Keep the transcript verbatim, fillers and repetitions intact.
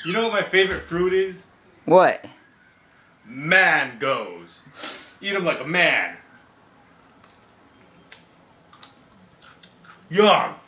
You know what my favorite fruit is? What? Mangoes. Eat them like a man. Yum.